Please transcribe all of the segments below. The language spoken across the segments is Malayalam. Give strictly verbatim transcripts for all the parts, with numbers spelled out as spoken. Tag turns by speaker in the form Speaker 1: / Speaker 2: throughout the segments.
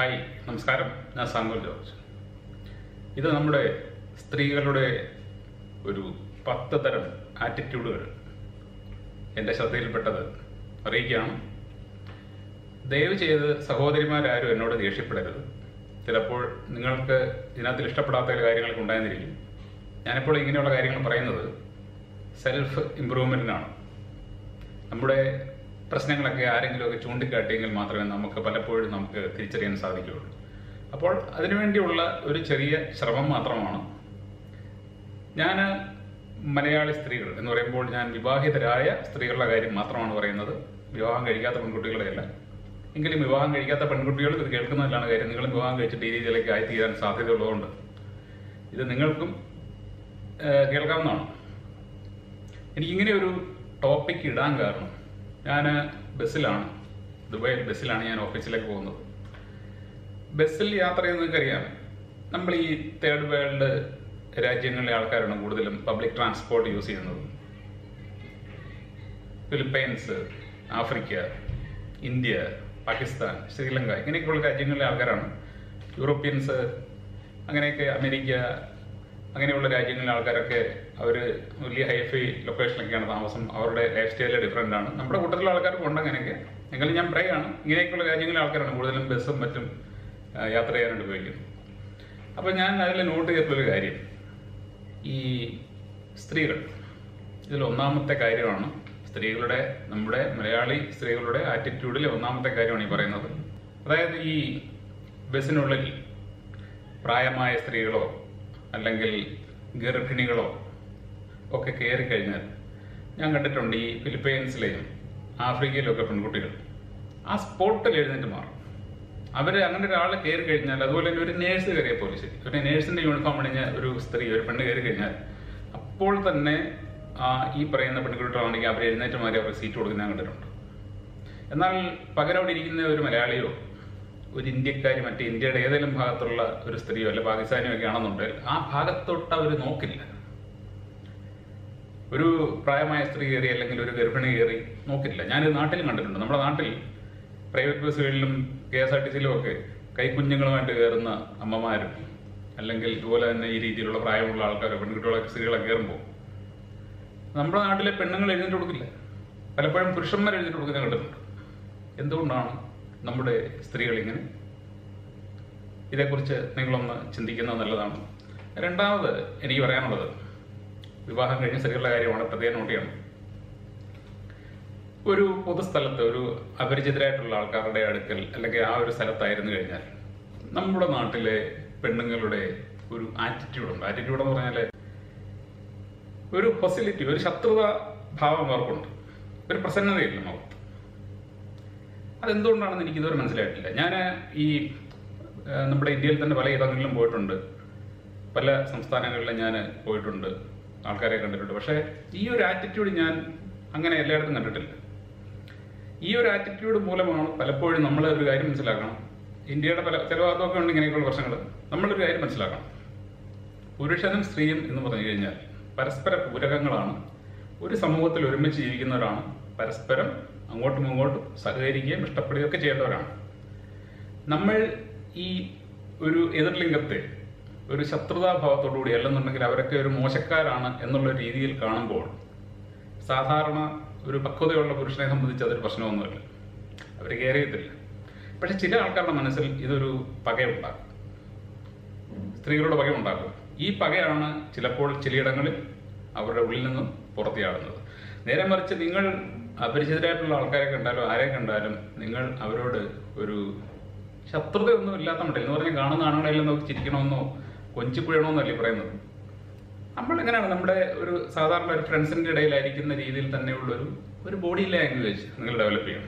Speaker 1: ഹായ്, നമസ്കാരം. ഞാൻ സാങ്കോൽ ജോർജ്. ഇത് നമ്മുടെ സ്ത്രീകളുടെ ഒരു പത്ത് തരം ആറ്റിറ്റ്യൂഡുകൾ എൻ്റെ ശ്രദ്ധയിൽപ്പെട്ടത് അറിയിക്കുകയാണ്. ദയവ് ചെയ്ത് സഹോദരിമാരാരും എന്നോട് ദേഷ്യപ്പെടരുത്. ചിലപ്പോൾ നിങ്ങൾക്ക് ഇതിനകത്തിൽ ഇഷ്ടപ്പെടാത്ത ചില കാര്യങ്ങളൊക്കെ ഉണ്ടായിരുന്നിരിക്കും. ഞാനിപ്പോൾ ഇങ്ങനെയുള്ള കാര്യങ്ങൾ പറയുന്നത് സെൽഫ് ഇമ്പ്രൂവ്മെൻറ്റിനാണ്. നമ്മുടെ പ്രശ്നങ്ങളൊക്കെ ആരെങ്കിലുമൊക്കെ ചൂണ്ടിക്കാട്ടിയെങ്കിൽ മാത്രമേ നമുക്ക് പലപ്പോഴും നമുക്ക് തിരിച്ചറിയാൻ സാധിക്കുകയുള്ളൂ. അപ്പോൾ അതിനുവേണ്ടിയുള്ള ഒരു ചെറിയ ശ്രമം മാത്രമാണ്. ഞാൻ മലയാളി സ്ത്രീകൾ എന്ന് പറയുമ്പോൾ ഞാൻ വിവാഹിതരായ സ്ത്രീകളുടെ കാര്യം മാത്രമാണ് പറയുന്നത്, വിവാഹം കഴിക്കാത്ത പെൺകുട്ടികളെയല്ല. എങ്കിലും വിവാഹം കഴിക്കാത്ത പെൺകുട്ടികൾ ഇത് കേൾക്കുന്നതിലാണ് കാര്യം. നിങ്ങളും വിവാഹം കഴിച്ചിട്ട് ഈ രീതിയിലേക്ക് ആയിത്തീരാൻ സാധ്യതയുള്ളതുകൊണ്ട് ഇത് നിങ്ങൾക്കും കേൾക്കാവുന്നതാണ്. എനിക്കിങ്ങനെ ഒരു ടോപ്പിക് ഇടാൻ കാരണം, ഞാൻ ബസ്സിലാണ്, ദുബായിൽ ബസ്സിലാണ് ഞാൻ ഓഫീസിലേക്ക് പോകുന്നത്. ബസ്സിൽ യാത്ര ചെയ്യുന്നത് നിങ്ങൾക്കറിയാം, നമ്മൾ ഈ തേർഡ് വേൾഡ് രാജ്യങ്ങളിലെ ആൾക്കാരാണ് കൂടുതലും പബ്ലിക് ട്രാൻസ്പോർട്ട് യൂസ് ചെയ്യുന്നത്. ഫിലിപ്പൈൻസ്, ആഫ്രിക്ക, ഇന്ത്യ, പാകിസ്ഥാൻ, ശ്രീലങ്ക ഇങ്ങനെയൊക്കെയുള്ള രാജ്യങ്ങളിലെ ആൾക്കാരാണ്. യൂറോപ്യൻസ്, അങ്ങനെയൊക്കെ അമേരിക്ക അങ്ങനെയുള്ള രാജ്യങ്ങളിലെ ആൾക്കാരൊക്കെ അവർ വലിയ ഹൈഫൈ ലൊക്കേഷനിലൊക്കെയാണ് താമസം. അവരുടെ ലൈഫ് സ്റ്റൈല് ഡിഫറെൻ്റ് ആണ്. നമ്മുടെ കൂട്ടത്തിലുള്ള ആൾക്കാർക്ക് ഉണ്ട് അങ്ങനെയൊക്കെ. എങ്കിലും ഞാൻ പറയുകയാണ്, ഇങ്ങനെയൊക്കെയുള്ള രാജ്യങ്ങളിലെ ആൾക്കാരാണ് കൂടുതലും ബസ്സും മറ്റും യാത്ര ചെയ്യാനായിട്ട് ഉപയോഗിക്കുന്നത്. അപ്പോൾ ഞാൻ അതിൽ നോട്ട് ചെയ്തിട്ടുള്ളൊരു കാര്യം, ഈ സ്ത്രീകൾ, ഇതിൽ ഒന്നാമത്തെ കാര്യമാണ് സ്ത്രീകളുടെ, നമ്മുടെ മലയാളി സ്ത്രീകളുടെ ആറ്റിറ്റ്യൂഡിലെ ഒന്നാമത്തെ കാര്യമാണ് ഈ പറയുന്നത്. അതായത് ഈ ബസ്സിനുള്ളിൽ പ്രായമായ സ്ത്രീകളോ അല്ലെങ്കിൽ ഗർഭിണികളോ ഒക്കെ കയറി കഴിഞ്ഞാൽ ഞാൻ കണ്ടിട്ടുണ്ട് ഈ ഫിലിപ്പൈൻസിലെയും ആഫ്രിക്കയിലൊക്കെ പെൺകുട്ടികൾ ആ സ്പോട്ടിൽ എഴുന്നേറ്റ് മാറും. അവർ അങ്ങനെ ഒരാൾ കയറി കഴിഞ്ഞാൽ, അതുപോലെ തന്നെ ഒരു നേഴ്സ് കയറിയ പോലെ ശരി, ഒരു നേഴ്സിന്റെ യൂണിഫോം അണിഞ്ഞ ഒരു സ്ത്രീ, ഒരു പെണ്ണ് കയറി കഴിഞ്ഞാൽ അപ്പോൾ തന്നെ ആ ഈ പറയുന്ന പെൺകുട്ടികളാണെങ്കിൽ അവർ എഴുന്നേറ്റ് മാറി അവർ സീറ്റ് കൊടുക്കുന്ന ഞാൻ കണ്ടിട്ടുണ്ട്. എന്നാൽ പകരം അവിടെ ഇരിക്കുന്ന ഒരു മലയാളിയോ ഒരു ഇന്ത്യക്കാരി മറ്റേ ഇന്ത്യയുടെ ഏതെങ്കിലും ഭാഗത്തുള്ള ഒരു സ്ത്രീയോ അല്ലെ പാകിസ്ഥാനിയോ ഒക്കെ ആണെന്നുണ്ടെങ്കിൽ ആ ഭാഗത്തോട്ട് അവർ നോക്കില്ല. ഒരു പ്രായമായ സ്ത്രീ കയറി അല്ലെങ്കിൽ ഒരു ഗർഭിണി കയറി നോക്കില്ല. ഞാനിത് നാട്ടിലും കണ്ടിട്ടുണ്ട്. നമ്മുടെ നാട്ടിൽ പ്രൈവറ്റ് ബസ്സുകളിലും കെ എസ് ആർ ടി സിയിലും ഒക്കെ കൈക്കുഞ്ഞുങ്ങളുമായിട്ട് കയറുന്ന അമ്മമാരും അല്ലെങ്കിൽ ഇതുപോലെ തന്നെ ഈ രീതിയിലുള്ള പ്രായമുള്ള ആൾക്കാരോ പെൺകുട്ടികളൊക്കെ സ്ത്രീകളൊക്കെ കയറുമ്പോൾ നമ്മുടെ നാട്ടിലെ പെണ്ണുങ്ങൾ എഴുന്നേറ്റ് കൊടുക്കില്ല. പലപ്പോഴും പുരുഷന്മാർ എഴുന്നേറ്റ് കൊടുക്കുന്ന കണ്ടിട്ടുണ്ട്. എന്തുകൊണ്ടാണ് നമ്മുടെ സ്ത്രീകൾ ഇങ്ങനെ? ഇതേക്കുറിച്ച് നിങ്ങളൊന്ന് ചിന്തിക്കുന്നത് നല്ലതാണ്. രണ്ടാമത് എനിക്ക് പറയാനുള്ളത്, വിവാഹം കഴിഞ്ഞ സ്ത്രീകളുടെ കാര്യമാണ്, പ്രത്യേകം നോട്ട് ചെയ്യണം. ഒരു പൊതുസ്ഥലത്ത് ഒരു അപരിചിതരായിട്ടുള്ള ആൾക്കാരുടെ അടുക്കൽ അല്ലെങ്കിൽ ആ ഒരു സ്ഥലത്തായിരുന്നു കഴിഞ്ഞാൽ നമ്മുടെ നാട്ടിലെ പെണ്ണുങ്ങളുടെ ഒരു ആറ്റിറ്റ്യൂഡുണ്ട്. ആറ്റിറ്റ്യൂഡ് എന്ന് പറഞ്ഞാൽ ഒരു ഹൊസിലിറ്റി, ഒരു ശത്രുത ഭാവം അവർക്കുണ്ട്, ഒരു പ്രസന്നതയില്ല മുഖത്ത്. അതെന്തുകൊണ്ടാണെന്ന് എനിക്ക് ഇതുവരെ മനസ്സിലായിട്ടില്ല. ഞാൻ ഈ നമ്മുടെ ഇന്ത്യയിൽ തന്നെ പല ഇടങ്ങളിലും പോയിട്ടുണ്ട്, പല സംസ്ഥാനങ്ങളിലും ഞാൻ പോയിട്ടുണ്ട്, ആൾക്കാരെ കണ്ടിട്ടുണ്ട്. പക്ഷേ ഈ ഒരു ആറ്റിറ്റ്യൂഡ് ഞാൻ അങ്ങനെ എല്ലായിടത്തും കണ്ടിട്ടില്ല. ഈ ഒരു ആറ്റിറ്റ്യൂഡ് മൂലമാണ് പലപ്പോഴും നമ്മൾ ഒരു കാര്യം മനസ്സിലാക്കണം. ഇന്ത്യയുടെ പല ചില ഭാഗത്തൊക്കെ ഉണ്ട് ഇങ്ങനെയൊക്കെയുള്ള പ്രശ്നങ്ങൾ. നമ്മളൊരു കാര്യം മനസ്സിലാക്കണം, പുരുഷനും സ്ത്രീയും എന്ന് പറഞ്ഞു കഴിഞ്ഞാൽ പരസ്പര പൂരകങ്ങളാണ്. ഒരു സമൂഹത്തിൽ ഒരുമിച്ച് ജീവിക്കുന്നവരാണ്. പരസ്പരം അങ്ങോട്ടും ഇങ്ങോട്ടും സഹകരിക്കുകയും ഇഷ്ടപ്പെടുകയും ഒക്കെ ചെയ്യേണ്ടവരാണ്. നമ്മൾ ഈ ഒരു എതിർലിംഗത്തെ ഒരു ശത്രുതാഭാവത്തോടുകൂടി അല്ലെന്നുണ്ടെങ്കിൽ അവരൊക്കെ ഒരു മോശക്കാരാണ് എന്നുള്ള രീതിയിൽ കാണുമ്പോൾ സാധാരണ ഒരു പക്വതയുള്ള പുരുഷനെ സംബന്ധിച്ച് അതൊരു പ്രശ്നമൊന്നുമില്ല, അവർ കയറിയത്തില്ല. പക്ഷെ ചില ആൾക്കാരുടെ മനസ്സിൽ ഇതൊരു പകയുണ്ടാക്കും, സ്ത്രീകളുടെ പകയുണ്ടാക്കും. ഈ പകയാണ് ചിലപ്പോൾ ചിലയിടങ്ങളിൽ അവരുടെ ഉള്ളിൽ നിന്നും പുറത്തിയാടുന്നത്. നേരെ മറിച്ച് നിങ്ങൾ അപരിചിതരായിട്ടുള്ള ആൾക്കാരെ കണ്ടാലും ആരെ കണ്ടാലും നിങ്ങൾ അവരോട് ഒരു ശത്രുതയൊന്നും ഇല്ലാത്ത മട്ടിൽ എന്ന് പറഞ്ഞാൽ കാണുന്ന ആണുങ്ങളെല്ലാം നോക്കി ചിരിക്കണമെന്നോ കൊഞ്ചിപ്പുഴണമെന്നല്ലേ പറയുന്നത്. നമ്മളെങ്ങനെയാണ് നമ്മുടെ ഒരു സാധാരണ ഒരു ഫ്രണ്ട്സിൻ്റെ ഇടയിലായിരിക്കുന്ന രീതിയിൽ തന്നെയുള്ളൊരു ഒരു ബോഡി ലാംഗ്വേജ് നിങ്ങൾ ഡെവലപ്പ് ചെയ്യണം.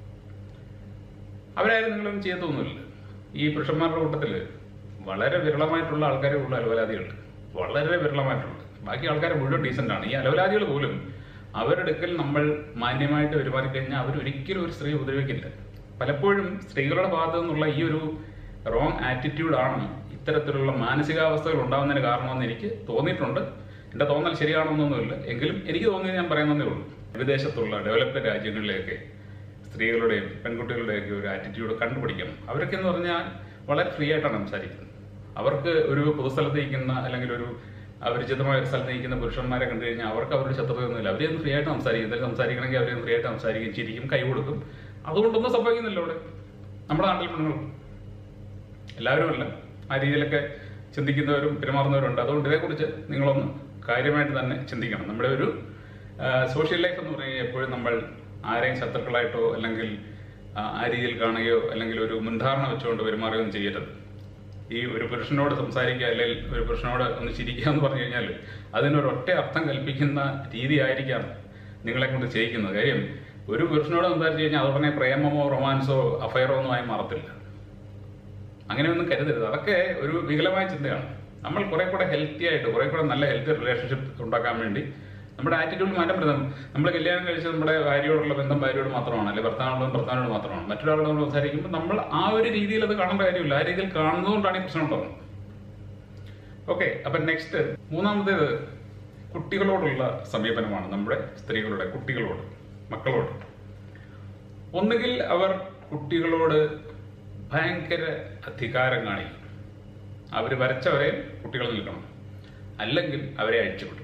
Speaker 1: അവരാരും നിങ്ങളൊന്നും ചെയ്യത്തൊന്നുമില്ല. ഈ പുരുഷന്മാരുടെ കൂട്ടത്തിൽ വളരെ വിരളമായിട്ടുള്ള ആൾക്കാരെ ഉള്ള അലവലാദികൾ, വളരെ വിരളമായിട്ടുള്ളത്. ബാക്കി ആൾക്കാരെ മുഴുവൻ ഡീസൻ്റ് ആണ്. ഈ അലവലാദികൾ പോലും അവരുടെ അടുക്കൽ നമ്മൾ മാന്യമായിട്ട് പെരുമാറിക്കഴിഞ്ഞാൽ അവരൊരിക്കലും ഒരു സ്ത്രീ ഉപദ്രവിക്കില്ല. പലപ്പോഴും സ്ത്രീകളുടെ ഭാഗത്തു നിന്നുള്ള ഈ ഒരു റോങ് ആറ്റിറ്റ്യൂഡാണ് ഇത്തരത്തിലുള്ള മാനസികാവസ്ഥകൾ ഉണ്ടാകുന്നതിന് കാരണമെന്ന് എനിക്ക് തോന്നിയിട്ടുണ്ട്. എൻ്റെ തോന്നൽ ശരിയാണെന്നൊന്നുമില്ല, എങ്കിലും എനിക്ക് തോന്നിയത് ഞാൻ പറയുന്നതേ ഉള്ളൂ. വിദേശത്തുള്ള ഡെവലപ്ഡ് രാജ്യങ്ങളിലേക്ക് സ്ത്രീകളുടെയും പെൺകുട്ടികളുടെയൊക്കെ ഒരു ആറ്റിറ്റ്യൂഡ് കണ്ടുപിടിക്കണം. അവരൊക്കെ എന്ന് പറഞ്ഞാൽ വളരെ ഫ്രീ ആയിട്ടാണ് സംസാരിക്കുന്നത്. അവർക്ക് ഒരു പൊതുസ്ഥലത്ത് നിൽക്കുന്ന അല്ലെങ്കിൽ ഒരു അപരിചിതമായ ഒരു സ്ഥലത്ത് നിൽക്കുന്ന പുരുഷന്മാരെ കണ്ടു കഴിഞ്ഞാൽ അവർക്ക് അവരുടെ ശത്രുതയൊന്നുമില്ല. അവരെയൊന്ന് ഫ്രീ ആയിട്ട് സംസാരിക്കും. എന്തെങ്കിലും സംസാരിക്കണമെങ്കിൽ അവരെയൊന്ന് ഫ്രീ ആയിട്ട് സംസാരിക്കും, ചിരിക്കും, കൈ കൊടുക്കും. അതുകൊണ്ടൊന്നും സംഭവിക്കുന്നില്ല ഇവിടെ നമ്മുടെ നാട്ടിൽ. പെണ്ണുങ്ങൾ എല്ലാവരും അല്ല, ആ രീതിയിലൊക്കെ ചിന്തിക്കുന്നവരും പെരുമാറുന്നവരുണ്ട്. അതുകൊണ്ട് ഇതേക്കുറിച്ച് നിങ്ങളൊന്ന് കാര്യമായിട്ട് തന്നെ ചിന്തിക്കണം. നമ്മുടെ ഒരു സോഷ്യൽ ലൈഫ് എന്ന് പറയുന്നത് എപ്പോഴും നമ്മൾ ആരെയും ശത്രുക്കളായിട്ടോ അല്ലെങ്കിൽ ആ രീതിയിൽ കാണുകയോ അല്ലെങ്കിൽ ഒരു മുൻധാരണ വെച്ചുകൊണ്ട് പെരുമാറുകയോ ഒന്നും ചെയ്യരുത്. ഈ ഒരു പുരുഷനോട് സംസാരിക്കുക അല്ലെങ്കിൽ ഒരു പുരുഷനോട് ഒന്ന് ചിരിക്കുക എന്ന് പറഞ്ഞു കഴിഞ്ഞാൽ അതിനൊരൊറ്റ അർത്ഥം കൽപ്പിക്കുന്ന രീതി ആയിരിക്കാം നിങ്ങളെ കൊണ്ട് ചെയ്യിക്കുന്നത്. കാര്യം ഒരു പുരുഷനോട് സംസാരിച്ചു കഴിഞ്ഞാൽ അതുടനെ പ്രേമമോ റൊമാൻസോ അഫയറോ ഒന്നും ആയി മാറത്തില്ല. അങ്ങനെയൊന്നും കരുതരുത്. അതൊക്കെ ഒരു വികലമായ ചിന്തയാണ്. നമ്മൾ കുറെ കൂടെ ഹെൽത്തി ആയിട്ട് കുറെ കൂടെ നല്ല ഹെൽത്തി റിലേഷൻഷിപ്പ് ഉണ്ടാക്കാൻ വേണ്ടി നമ്മുടെ ആറ്റിറ്റ്യൂഡിൽ മാറ്റം വരുന്നത്. നമ്മൾ കല്യാണം കഴിച്ച് നമ്മുടെ ഭാര്യയോടുള്ള ബന്ധം ഭാര്യയോട് മാത്രമാണ്, അല്ലെങ്കിൽ ഭർത്താവിനോടും ഭർത്താവിനോട് മാത്രമാണ്. മറ്റൊരാളോട് നമ്മൾ സംസാരിക്കുമ്പോൾ നമ്മൾ ആ ഒരു രീതിയിൽ അത് കാണേണ്ട കാര്യമില്ല. ആ രീതിയിൽ കാണുന്നതുകൊണ്ടാണ് ഈ പ്രശ്നം ഉണ്ടാകുന്നത്. ഓക്കെ, അപ്പൊ നെക്സ്റ്റ് മൂന്നാമത്തേത് കുട്ടികളോടുള്ള സമീപനമാണ്. നമ്മുടെ സ്ത്രീകളുടെ കുട്ടികളോട്, മക്കളോട്. ഒന്നുകിൽ അവർ കുട്ടികളോട് ഭയങ്കര അധികാരം കാണിക്കും. അവർ വരച്ചവരെ കുട്ടികൾ നിൽക്കണം, അല്ലെങ്കിൽ അവരെ അഴിച്ചുവിടും.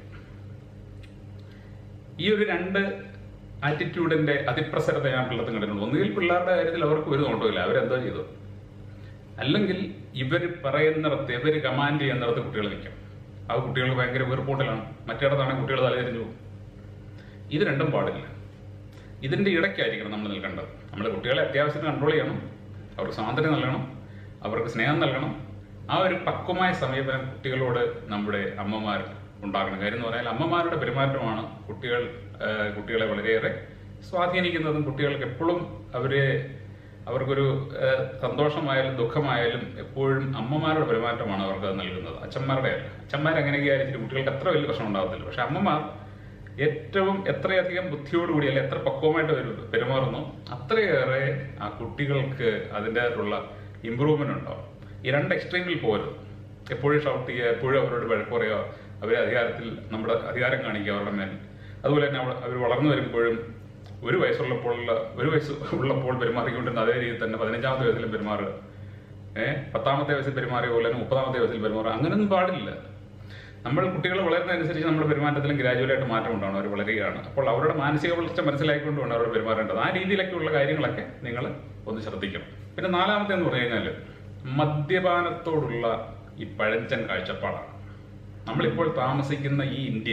Speaker 1: ഈ ഒരു രണ്ട് ആറ്റിറ്റ്യൂഡിന്റെ അതിപ്രസരത ഞാൻ പിള്ളേർക്കും കണ്ടിട്ടുണ്ട്. ഒന്നുകിൽ പിള്ളേരുടെ കാര്യത്തിൽ അവർക്ക് ഒരു നോട്ടമില്ല, അവരെന്തോ ചെയ്തു, അല്ലെങ്കിൽ ഇവർ പറയുന്നിടത്ത് ഇവർ കമാൻഡ് ചെയ്യുന്നിടത്ത് കുട്ടികൾ നിൽക്കും. ആ കുട്ടികൾ ഭയങ്കര വീർപ്പൂട്ടലാണ്. മറ്റേടത്താണെങ്കിൽ കുട്ടികൾ തലതിരിഞ്ഞു പോകും. ഇത് രണ്ടും പാടില്ല. ഇതിന്റെ ഇടയ്ക്കായിരിക്കണം നമ്മൾ നിൽക്കേണ്ടത്. നമ്മൾ കുട്ടികളെ അത്യാവശ്യത്തിന് കൺട്രോൾ ചെയ്യണം, അവർക്ക് സ്വാതന്ത്ര്യം നൽകണം, അവർക്ക് സ്നേഹം നൽകണം. ആ ഒരു പക്വമായ സമീപനം കുട്ടികളോട് നമ്മുടെ അമ്മമാർ ഉണ്ടാക്കണം. കാര്യം എന്ന് പറഞ്ഞാൽ അമ്മമാരുടെ പെരുമാറ്റമാണ് കുട്ടികൾ കുട്ടികളെ വളരെയേറെ സ്വാധീനിക്കുന്നതും കുട്ടികൾക്ക് എപ്പോഴും അവരെ അവർക്കൊരു സന്തോഷമായാലും ദുഃഖമായാലും എപ്പോഴും അമ്മമാരുടെ പെരുമാറ്റമാണ് അവർക്ക് നൽകുന്നത്, അച്ഛന്മാരുടെ അല്ല. അച്ഛന്മാർ അങ്ങനെയൊക്കെ ആയിരിക്കും കുട്ടികൾക്ക് അത്ര വലിയ പ്രശ്നം ഉണ്ടാകത്തില്ല. പക്ഷെ അമ്മമാർ ഏറ്റവും എത്രയധികം ബുദ്ധിയോടുകൂടി അല്ലെ എത്ര പക്വമായിട്ട് പെരുമാറുന്നു അത്രയേറെ ആ കുട്ടികൾക്ക് അതിൻ്റെതായിട്ടുള്ള ഇമ്പ്രൂവ്മെന്റ് ഉണ്ടാവും. ഈ രണ്ട് എക്സ്ട്രീമിൽ പോരുത്. എപ്പോഴും ഷൗട്ട് ചെയ്യുക, എപ്പോഴും അവരോട് വഴക്ക് പറയുക, അവരെ അധികാരത്തിൽ നമ്മുടെ അധികാരം കാണിക്കുക അവരുടെ മേൽ. അതുപോലെ തന്നെ അവർ വളർന്നു വരുമ്പോഴും ഒരു വയസ്സുള്ളപ്പോഴുള്ള ഒരു വയസ്സ് ഉള്ളപ്പോൾ പെരുമാറിക്കൊണ്ടിരുന്ന അതേ രീതിയിൽ തന്നെ പതിനഞ്ചാമത്തെ വയസ്സിലും പെരുമാറുക, ഏഹ് പത്താമത്തെ വയസ്സിൽ പെരുമാറിയ പോലെ തന്നെ മുപ്പതാമത്തെ വയസ്സിൽ പെരുമാറുക. അങ്ങനെയൊന്നും പാടില്ല. നമ്മൾ കുട്ടികൾ വളരുന്നതനുസരിച്ച് നമ്മുടെ പെരുമാറ്റത്തിലും ഗ്രാജുവലായിട്ട് മാറ്റം ഉണ്ടാവണം. അവർ വളരുകയാണ്. അപ്പോൾ അവരുടെ മാനസിക വളർച്ച മനസ്സിലാക്കിക്കൊണ്ടുമാണ് അവർ പെരുമാറേണ്ടത്. ആ രീതിയിലൊക്കെയുള്ള കാര്യങ്ങളൊക്കെ നിങ്ങൾ ഒന്ന് ശ്രദ്ധിക്കണം. പിന്നെ നാലാമത്തെ എന്ന് പറഞ്ഞു കഴിഞ്ഞാൽ മദ്യപാനത്തോടുള്ള ഈ പഴഞ്ചൻ കാഴ്ചപ്പാടാണ്. നമ്മളിപ്പോൾ താമസിക്കുന്ന ഈ ഇന്ത്യ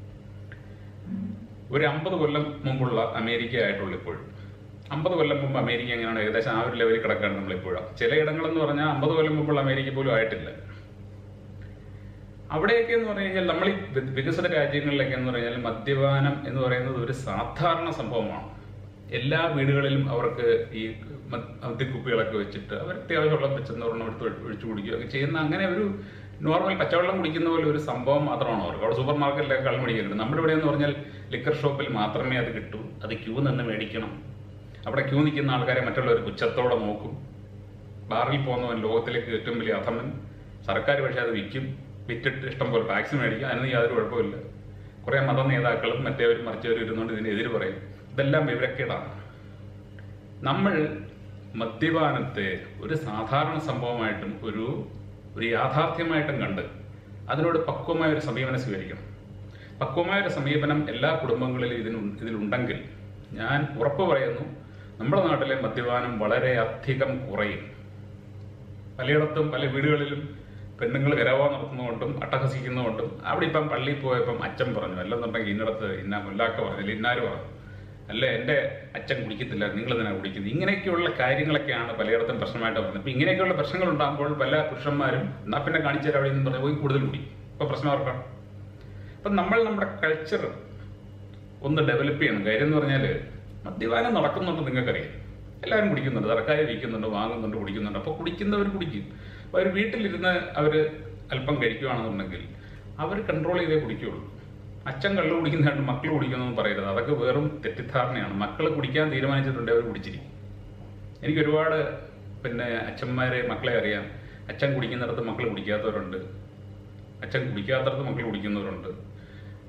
Speaker 1: ഒരു അമ്പത് കൊല്ലം മുമ്പുള്ള അമേരിക്ക ആയിട്ടുള്ള ഇപ്പോഴും. അമ്പത് കൊല്ലം മുമ്പ് അമേരിക്ക എങ്ങനെയാണ് ഏകദേശം ആ ഒരു ലെവലിൽ കിടക്കാണ് നമ്മളിപ്പോഴും. ചിലയിടങ്ങളെന്ന് പറഞ്ഞാൽ അമ്പത് കൊല്ലം മുമ്പുള്ള അമേരിക്ക പോലും ആയിട്ടില്ല. അവിടെയൊക്കെ എന്ന് പറഞ്ഞു കഴിഞ്ഞാൽ നമ്മൾ ഈ വികസിത രാജ്യങ്ങളിലൊക്കെ എന്ന് പറഞ്ഞാൽ മദ്യപാനം എന്ന് പറയുന്നത് ഒരു സാധാരണ സംഭവമാണ്. എല്ലാ വീടുകളിലും അവർക്ക് ഈ മദ്യക്കുപ്പികളൊക്കെ വെച്ചിട്ട് അവർ അത്യാവശ്യമുള്ള വെച്ചെന്നൊരെണ്ണം എടുത്ത് ഒഴിച്ചു കുടിക്കുകയൊക്കെ ചെയ്യുന്ന അങ്ങനെ ഒരു നോർമൽ പച്ചവെള്ളം കുടിക്കുന്ന പോലെ ഒരു സംഭവം മാത്രമാണ് അവർക്ക്. അവിടെ സൂപ്പർ മാർക്കറ്റിലൊക്കെ കള്ളം കുടിക്കുന്നുണ്ട്. നമ്മുടെ ഇവിടെ എന്ന് പറഞ്ഞാൽ ലിക്കർ ഷോപ്പിൽ മാത്രമേ അത് കിട്ടൂ. അത് ക്യൂ നിന്ന് മേടിക്കണം. അവിടെ ക്യൂ നിൽക്കുന്ന ആൾക്കാരെ മറ്റുള്ളവർ പുച്ഛത്തോടെ നോക്കും. ബാറിൽ പോകുന്നവൻ ലോകത്തിലേക്ക് ഏറ്റവും വലിയ അധമൻ. സർക്കാർ പക്ഷേ അത് വിൽക്കും, വിറ്റിട്ട് ഇഷ്ടം പോലെ ടാക്സ് മേടിക്കും. അതിന് യാതൊരു കുഴപ്പമില്ല. കുറെ മത നേതാക്കളും മറ്റേവരും മറിച്ചവരും ഇരുന്നുകൊണ്ട് ഇതിനെതിരെ പറയും. ഇതെല്ലാം വിവരക്കേടാണ്. നമ്മൾ മദ്യപാനത്തെ ഒരു സാധാരണ സംഭവമായിട്ടും ഒരു ഒരു യാഥാർത്ഥ്യമായിട്ടും കണ്ട് അതിനോട് പക്വമായ ഒരു സമീപനം സ്വീകരിക്കണം. പക്വമായ ഒരു സമീപനം എല്ലാ കുടുംബങ്ങളിലും ഇതിന് ഇതിലുണ്ടെങ്കിൽ ഞാൻ ഉറപ്പ് പറയുന്നു, നമ്മുടെ നാട്ടിലെ മദ്യപാനം വളരെ അധികം കുറയും. പലയിടത്തും പല വീടുകളിലും പെണ്ണുങ്ങൾ ഗരവ നടത്തുന്നതുകൊണ്ടും അട്ടഹസിക്കുന്നതുകൊണ്ടും അവിടെ ഇപ്പം പള്ളിയിൽ പോയപ്പം അച്ഛൻ പറഞ്ഞു, അല്ലെന്നുണ്ടെങ്കിൽ ഇന്നിടത്ത് ഇന്ന മുല്ലാക്ക പറഞ്ഞില്ല, ഇന്നാര് പറഞ്ഞു, അല്ലെ എൻ്റെ അച്ഛൻ കുടിക്കത്തില്ല, നിങ്ങൾ തന്നെ കുടിക്കുന്നത്. ഇങ്ങനെയൊക്കെയുള്ള കാര്യങ്ങളൊക്കെയാണ് പലയിടത്തും പ്രശ്നമായിട്ട് പറയുന്നത്. ഇപ്പം ഇങ്ങനെയൊക്കെയുള്ള പ്രശ്നങ്ങൾ ഉണ്ടാകുമ്പോൾ പല പുരുഷന്മാരും എന്നാ പിന്നെ കാണിച്ചു തരാം അവിടെ നിന്ന് പറഞ്ഞാൽ പോയി കൂടുതൽ കുടി. ഇപ്പം പ്രശ്നം ഓർക്കണം. അപ്പം നമ്മൾ നമ്മുടെ കൾച്ചർ ഒന്ന് ഡെവലപ്പ് ചെയ്യണം. കാര്യം എന്ന് പറഞ്ഞാൽ മദ്യപാനം നടക്കുന്നുണ്ട്, നിങ്ങൾക്കറിയാം. എല്ലാവരും കുടിക്കുന്നുണ്ട്, തറക്കായ വിൽക്കുന്നുണ്ട്, വാങ്ങുന്നുണ്ട്, കുടിക്കുന്നുണ്ട്. അപ്പോൾ കുടിക്കുന്നവർ കുടിക്കും. അപ്പോൾ അവർ വീട്ടിലിരുന്ന് അവർ അല്പം കഴിക്കുകയാണെന്നുണ്ടെങ്കിൽ അവർ കൺട്രോൾ ചെയ്തേ കുടിക്കുകയുള്ളൂ. അച്ഛൻ കള്ളു കുടിക്കുന്നതായിട്ട് മക്കൾ കുടിക്കുന്നതെന്ന് പറയരുത്. അതൊക്കെ വെറും തെറ്റിദ്ധാരണയാണ്. മക്കൾ കുടിക്കാൻ തീരുമാനിച്ചിട്ടുണ്ട്, അവർ കുടിച്ചിരിക്കും. എനിക്ക് ഒരുപാട് പിന്നെ അച്ഛന്മാരെ മക്കളെ അറിയാം. അച്ഛൻ കുടിക്കുന്നിടത്ത് മക്കൾ കുടിക്കാത്തവരുണ്ട്, അച്ഛൻ കുടിക്കാത്തടത്ത് മക്കൾ കുടിക്കുന്നവരുണ്ട്.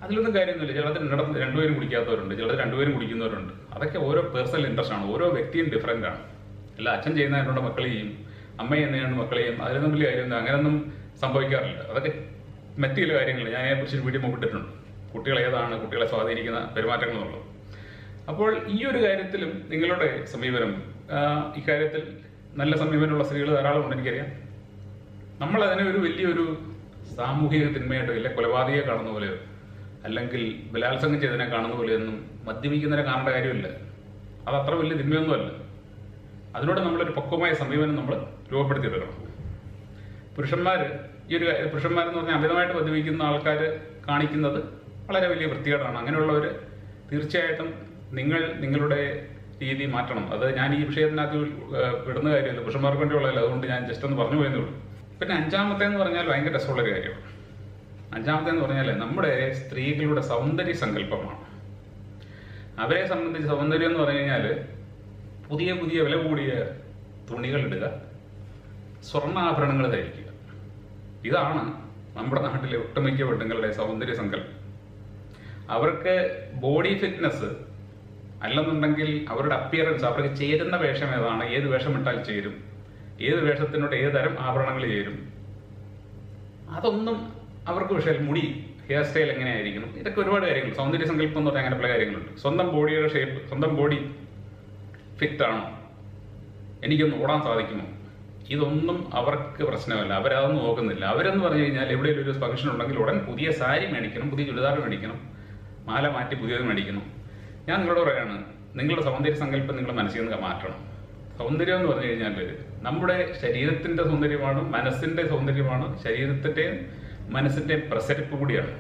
Speaker 1: അതിലൊന്നും കാര്യമൊന്നുമില്ല. ചിലത് രണ്ടിടത്ത് രണ്ടുപേരും കുടിക്കാത്തവരുണ്ട്, ചിലത് രണ്ടുപേരും കുടിക്കുന്നവരുണ്ട്. അതൊക്കെ ഓരോ പേഴ്സണൽ ഇൻട്രസ്റ്റ് ആണ്, ഓരോ വ്യക്തിയും ഡിഫറൻ്റ് ആണ്. അല്ല അച്ഛൻ ചെയ്യുന്നതിനോട് മക്കൾ ചെയ്യും, അമ്മ ചെയ്യുന്നതിനോട് മക്കൾ ചെയ്യും, അതിലൊന്നും വലിയ കാര്യമൊന്നും അങ്ങനെയൊന്നും സംഭവിക്കാറില്ല. അതൊക്കെ മറ്റു ചില കാര്യങ്ങൾ ഞാൻ അതിനെക്കുറിച്ച് വീഡിയോ മുമ്പിട്ടിട്ടുണ്ട്, കുട്ടികൾ ഏതാണ്, കുട്ടികളെ സ്വാധീനിക്കുന്ന പെരുമാറ്റങ്ങൾ എന്നുള്ളത്. അപ്പോൾ ഈ ഒരു കാര്യത്തിലും നിങ്ങളുടെ സമീപനം, ഇക്കാര്യത്തിൽ നല്ല സമീപനമുള്ള സ്ത്രീകൾ ധാരാളമുണ്ട് എനിക്കറിയാം. നമ്മൾ അതിനെ ഒരു വലിയൊരു സാമൂഹിക തിന്മയായിട്ടോ ഇല്ല കൊലപാതകയെ കാണുന്ന പോലെയോ അല്ലെങ്കിൽ ബലാത്സംഗം ചെയ്തതിനെ കാണുന്ന പോലെയൊന്നും മദ്യപിക്കുന്നതിനെ കാണേണ്ട കാര്യമില്ല. അത് അത്ര വലിയ തിന്മയൊന്നുമല്ല. അതിനോട് നമ്മളൊരു പക്വമായ സമീപനം നമ്മൾ രൂപപ്പെടുത്തിയെടുക്കണം. പുരുഷന്മാർ ഈ ഒരു പുരുഷന്മാരെന്ന് പറഞ്ഞാൽ അമിതമായിട്ട് മദ്യപിക്കുന്ന ആൾക്കാർ കാണിക്കുന്നത് വളരെ വലിയ വൃത്തികേടാണ്. അങ്ങനെയുള്ളവർ തീർച്ചയായിട്ടും നിങ്ങൾ നിങ്ങളുടെ രീതി മാറ്റണം. അത് ഞാൻ ഈ വിഷയത്തിനകത്ത് വിടുന്ന കാര്യമല്ല, പുരുഷന്മാർക്ക് വേണ്ടിയുള്ളതല്ല, അതുകൊണ്ട് ഞാൻ ജസ്റ്റ് ഒന്ന് പറഞ്ഞു പോയെന്നേ ഉള്ളൂ. പിന്നെ അഞ്ചാമത്തെ എന്ന് പറഞ്ഞാൽ ഭയങ്കര രസമുള്ളൊരു കാര്യമാണ്. അഞ്ചാമത്തെ എന്ന് പറഞ്ഞാൽ നമ്മുടെ സ്ത്രീകളുടെ സൗന്ദര്യ സങ്കല്പമാണ്. അവരെ സംബന്ധിച്ച് സൗന്ദര്യം എന്ന് പറഞ്ഞു കഴിഞ്ഞാൽ പുതിയ പുതിയ വില കൂടിയ തുണികൾ ഇടുക, സ്വർണ്ണാഭരണങ്ങൾ ധരിക്കുക. ഇതാണ് നമ്മുടെ നാട്ടിലെ ഒട്ടുമിക്ക പെണ്ണുങ്ങളുടെ സൗന്ദര്യ സങ്കല്പം. അവർക്ക് ബോഡി ഫിറ്റ്നസ് അല്ലെന്നുണ്ടെങ്കിൽ അവരുടെ അപ്പിയറൻസ്, അവർക്ക് ചേരുന്ന വേഷം ഏതാണ്, ഏത് വേഷം ഇട്ടാൽ ചേരും, ഏത് വേഷത്തിനോട് ഏത് തരം ആഭരണങ്ങൾ ചേരും, അതൊന്നും അവർക്ക് വിഷയം. മുടി, ഹെയർ സ്റ്റൈൽ എങ്ങനെയായിരിക്കണം, ഇതൊക്കെ ഒരുപാട് കാര്യങ്ങൾ. സൗന്ദര്യ സങ്കല്പം എന്ന് പറഞ്ഞാൽ അങ്ങനെ പല കാര്യങ്ങളുണ്ട്. സ്വന്തം ബോഡിയുടെ ഷേപ്പ്, സ്വന്തം ബോഡി ഫിറ്റ് ആണോ, എനിക്കൊന്ന് ഓടാൻ സാധിക്കുമോ, ഇതൊന്നും അവർക്ക് പ്രശ്നമല്ല. അവരതൊന്നും നോക്കുന്നില്ല. അവരെന്ന് പറഞ്ഞു കഴിഞ്ഞാൽ എവിടെയെങ്കിലും ഒരു ഫംഗ്ഷൻ ഉണ്ടെങ്കിൽ ഉടൻ പുതിയ സാരി മേടിക്കണം, പുതിയ ചുരിദാർ മേടിക്കണം, മാല മാറ്റി പുതിയത് മേടിക്കണം. ഞാൻ നിങ്ങളോട് പറയാണ്, നിങ്ങളുടെ സൗന്ദര്യ സങ്കല്പം നിങ്ങൾ മനസ്സിൽ നിന്ന് മാറ്റണം. സൗന്ദര്യം എന്ന് പറഞ്ഞു കഴിഞ്ഞാൽ നമ്മുടെ ശരീരത്തിന്റെ സൗന്ദര്യമാണ്, മനസ്സിന്റെ സൗന്ദര്യമാണ്, ശരീരത്തിന്റെ മനസ്സിന്റെ പ്രസരിപ്പ് കൂടിയാണ്.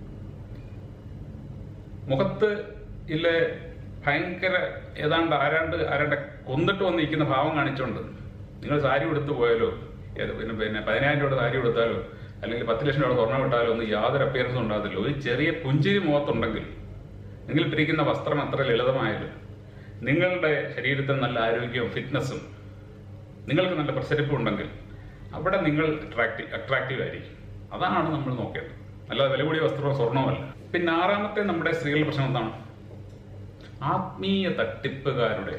Speaker 1: മുഖത്ത് ഇല്ല ഭയങ്കര ഏതാണ്ട് ആരാണ്ട് ആരാണ്ട് കൊന്നിട്ട് വന്ന് നിൽക്കുന്ന ഭാവം കാണിച്ചുകൊണ്ട് നിങ്ങൾ സാരി കൊടുത്തു പോയാലോ, പിന്നെ പിന്നെ പതിനായിരം രൂപയുടെ സാരി കൊടുത്താലോ അല്ലെങ്കിൽ പത്ത് ലക്ഷം രൂപയുടെ സ്വർണ്ണം വിട്ടാലോ ഒന്നും യാതൊരു അപ്പിയറൻസും ഉണ്ടാകത്തില്ല. ഒരു ചെറിയ പുഞ്ചിരി മുഖത്തുണ്ടെങ്കിൽ, നിങ്ങൾ ഇട്ടിരിക്കുന്ന വസ്ത്രം അത്ര ലളിതമായാലും, നിങ്ങളുടെ ശരീരത്തിൽ നല്ല ആരോഗ്യവും ഫിറ്റ്നസ്സും നിങ്ങൾക്ക് നല്ല പ്രസരിപ്പും ഉണ്ടെങ്കിൽ അവിടെ നിങ്ങൾ അട്രാക്റ്റീവ് അട്രാക്റ്റീവ് ആയിരിക്കും. അതാണ് നമ്മൾ നോക്കേണ്ടത്, അല്ലാതെ വില കൂടിയ വസ്ത്രമോ സ്വർണ്ണമല്ല. പിന്നെ ആറാമത്തെ നമ്മുടെ സ്ത്രീകളുടെ പ്രശ്നം എന്താണ്? ആത്മീയ തട്ടിപ്പുകാരുടെ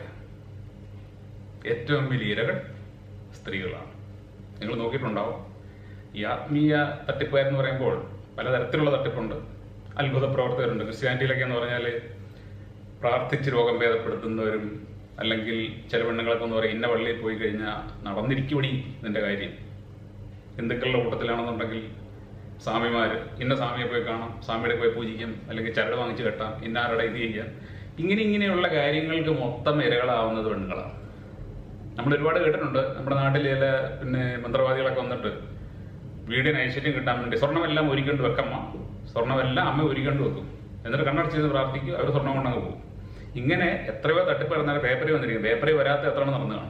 Speaker 1: ഏറ്റവും വലിയ ഇരകൾ സ്ത്രീകളാണ്. നിങ്ങൾ നോക്കിയിട്ടുണ്ടാവും, ഈ ആത്മീയ തട്ടിപ്പുകാരെന്ന് പറയുമ്പോൾ പലതരത്തിലുള്ള തട്ടിപ്പുണ്ട്. അത്ഭുത പ്രവർത്തകരുണ്ട്. ക്രിസ്ത്യാനിറ്റിയിലൊക്കെ എന്ന് പറഞ്ഞാൽ പ്രാർത്ഥിച്ച് രോഗം ഭേദപ്പെടുത്തുന്നവരും, അല്ലെങ്കിൽ ചില പെണ്ണുങ്ങളൊക്കെ എന്ന് പറയും ഇന്ന പള്ളിയിൽ പോയി കഴിഞ്ഞാൽ നടന്നിരിക്കുപടി ഇതിൻ്റെ കാര്യം. ഹിന്ദുക്കളുടെ കൂട്ടത്തിലാണെന്നുണ്ടെങ്കിൽ സ്വാമിമാർ ഇന്ന സ്വാമിയെ പോയി കാണാം, സ്വാമിയുടെ പോയി പൂജിക്കാം, അല്ലെങ്കിൽ ചരട് വാങ്ങിച്ച് കെട്ടാം, ഇന്നാരുടെ ഇത് ചെയ്യാം. ഇങ്ങനെ ഇങ്ങനെയുള്ള കാര്യങ്ങൾക്ക് മൊത്തം ഇരകളാവുന്നത് പെണ്ണുങ്ങളാണ്. നമ്മൾ ഒരുപാട് കേട്ടിട്ടുണ്ട്. നമ്മുടെ നാട്ടിൽ ചില പിന്നെ മന്ത്രവാദികളൊക്കെ വന്നിട്ട് വീടിന് ഐശ്വര്യം കിട്ടാൻ വേണ്ടി സ്വർണ്ണമെല്ലാം ഒരുക്കൊണ്ട് വെക്കമ്മ, സ്വർണ്ണമെല്ലാം അമ്മ ഒരുക്കൊണ്ട് വെക്കും, എന്നിട്ട് കണ്ണടച്ച് ചെയ്ത് പ്രാർത്ഥിക്കും, അവർ സ്വർണ്ണം കൊണ്ടങ്ങ് പോകും. ഇങ്ങനെ എത്രയോ തട്ടിപ്പ് നടന്നാൽ പേപ്പറിൽ വന്നിരിക്കും. പേപ്പറിൽ വരാത്ത എത്ര നടന്നു കാണും.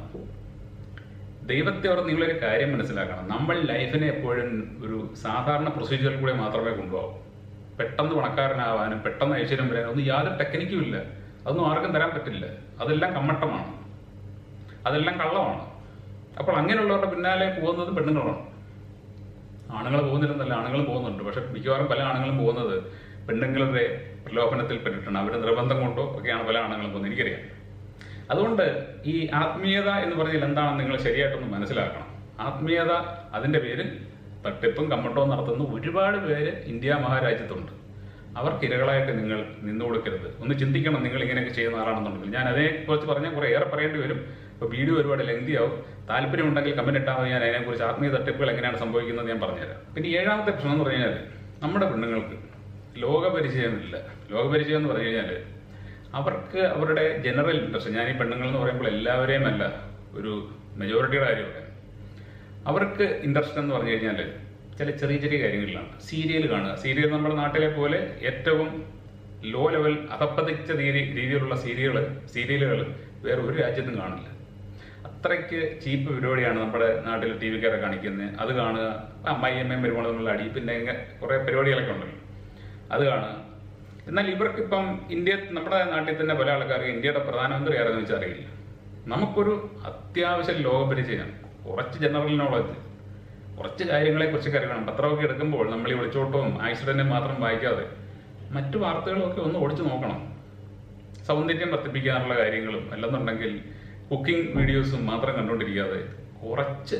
Speaker 1: ദൈവത്തെ ഓർത്ത് നിങ്ങളൊരു കാര്യം മനസ്സിലാക്കണം, നമ്മൾ ലൈഫിനെ എപ്പോഴും ഒരു സാധാരണ പ്രൊസീജിയറിൽ കൂടെ മാത്രമേ കൊണ്ടുപോകൂ. പെട്ടെന്ന് പണക്കാരനാവാനും പെട്ടെന്ന് ഐശ്വര്യം വരാനും ഒന്നും യാതൊരു ടെക്നിക്കും ഇല്ല. അതൊന്നും ആർക്കും തരാൻ പറ്റില്ല. അതെല്ലാം കമ്മട്ടമാണ്, അതെല്ലാം കള്ളമാണ്. അപ്പോൾ അങ്ങനെയുള്ളവരുടെ പിന്നാലെ പോകുന്നത് പെണ്ണുങ്ങളാണ്. ആണുങ്ങൾ പോകുന്നില്ലെന്നല്ല, ആണുങ്ങളും പോകുന്നുണ്ട്. പക്ഷെ മിക്കവാറും പല ആണുങ്ങളും പോകുന്നത് പെണ്ണുങ്ങളുടെ പ്രലോഭനത്തിൽ പെട്ടിട്ടാണ്. അവരുടെ നിർബന്ധം കൊണ്ടോ ഒക്കെയാണ് പല ആണുങ്ങളും പോകുന്നത്, എനിക്കറിയാം. അതുകൊണ്ട് ഈ ആത്മീയത എന്ന് പറഞ്ഞാൽ എന്താണെന്ന് നിങ്ങൾ ശരിയായിട്ടൊന്ന് മനസ്സിലാക്കണം. ആത്മീയത അതിൻ്റെ പേരിൽ തട്ടിപ്പും കമ്മട്ടവും നടത്തുന്ന ഒരുപാട് പേര് ഇന്ത്യ മഹാരാജ്യത്തുണ്ട്. അവർക്ക് ഇരകളായിട്ട് നിങ്ങൾ നിന്നു കൊടുക്കരുത്. ഒന്ന് ചിന്തിക്കണം, നിങ്ങൾ ഇങ്ങനെയൊക്കെ ചെയ്യുന്ന ആളാണെന്നുണ്ടെങ്കിൽ. ഞാൻ അതേക്കുറിച്ച് പറഞ്ഞാൽ കുറേ ഏറെ പറയേണ്ടി വരും. ഇപ്പോൾ വീഡിയോ ഒരുപാട് ലെങ്തിയാവും. താല്പര്യമുണ്ടെങ്കിൽ കമന്റ് ഇട്ടാൽ മതി. ഞാൻ അതിനെക്കുറിച്ച് ആത്മീയ തട്ടിപ്പുകൾ എങ്ങനെയാണ് സംഭവിക്കുന്നത് ഞാൻ പറഞ്ഞുതരാം. പിന്നെ ഏഴാമത്തെ പ്രശ്നം എന്ന് പറഞ്ഞു കഴിഞ്ഞാൽ നമ്മുടെ പെണ്ണുങ്ങൾക്ക് ലോകപരിചയമില്ല. ലോകപരിചയം എന്ന് പറഞ്ഞു കഴിഞ്ഞാൽ അവർക്ക് അവരുടെ ജനറൽ ഇൻട്രസ്റ്റ്, ഞാൻ ഈ പെണ്ണുങ്ങൾ എന്ന് പറയുമ്പോൾ എല്ലാവരെയും അല്ല, ഒരു മെജോറിറ്റിയുടെ കാര്യം പറയാം. അവർക്ക് ഇൻട്രസ്റ്റ് എന്ന് പറഞ്ഞു കഴിഞ്ഞാൽ ചില ചെറിയ ചെറിയ കാര്യങ്ങളിലാണ്. സീരിയൽ കാണുക. സീരിയൽ നമ്മുടെ നാട്ടിലെ പോലെ ഏറ്റവും ലോ ലെവൽ അധപ്പതിച്ച രീതിയിലുള്ള സീരിയൽ സീരിയലുകൾ വേറെ ഒരു രാജ്യത്തും കാണില്ല. അത്രയ്ക്ക് ചീപ്പ് പരിപാടിയാണ് നമ്മുടെ നാട്ടിൽ ടി വിക്കാരെ കാണിക്കുന്നത്. അത് കാണുക, അമ്മായി അമ്മയും വരുമാനങ്ങളുള്ള അടി, പിന്നെ കുറേ പരിപാടികളൊക്കെ ഉണ്ടല്ലോ, അത് കാണുക. എന്നാൽ ഇവർക്കിപ്പം ഇന്ത്യ, നമ്മുടെ നാട്ടിൽ തന്നെ പല ആൾക്കാർക്ക് ഇന്ത്യയുടെ പ്രധാനമന്ത്രി ആരെന്ന് വെച്ചാൽ അറിയില്ല. നമുക്കൊരു അത്യാവശ്യം ലോകപരിചയം, കുറച്ച് ജനറൽ നോളജ്, കുറച്ച് കാര്യങ്ങളെ കുറിച്ചൊക്കെ അറിയണം. പത്രമൊക്കെ എടുക്കുമ്പോൾ നമ്മൾ ഈ ഒളിച്ചോട്ടവും ആക്സിഡന്റും മാത്രം വായിക്കാതെ മറ്റു വാർത്തകളൊക്കെ ഒന്ന് ഓടിച്ചു നോക്കണം. സൗന്ദര്യം വർദ്ധിപ്പിക്കാനുള്ള കാര്യങ്ങളും അല്ലെന്നുണ്ടെങ്കിൽ കുക്കിംഗ് വീഡിയോസും മാത്രം കണ്ടുകൊണ്ടിരിക്കാതെ കുറച്ച്